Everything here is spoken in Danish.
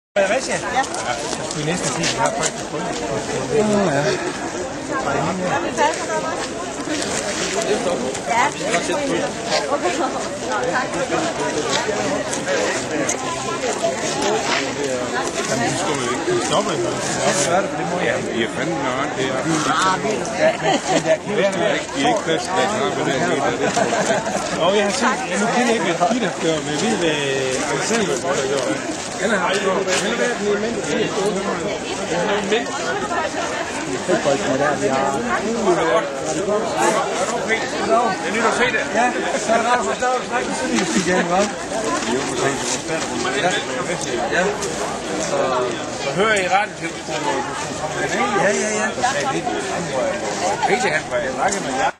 Hvad siger jeg? Ja. Jeg skulle næsten sige, at vi har folk, der fundet det. Ja. Jamen, du skulle jo ikke stoppe. Ja, så er det, det må jeg. I er fandme nok, det er. Men der kan være ikke plads, der har med det her. Og jeg har set, nu kender jeg ikke, hvad Peter gør, men jeg ved, hvad Alexander gør. Han har haft noget, han har været en element, der siger, at han har en mænd. Fodboldene der, vi har. Det er nyt at se det. Ja, så er det rart at forstå, at snakke sådan en igen, hva'? Ja. Så hører I radiotilskruet, Ja. Peter, han var i række med jer.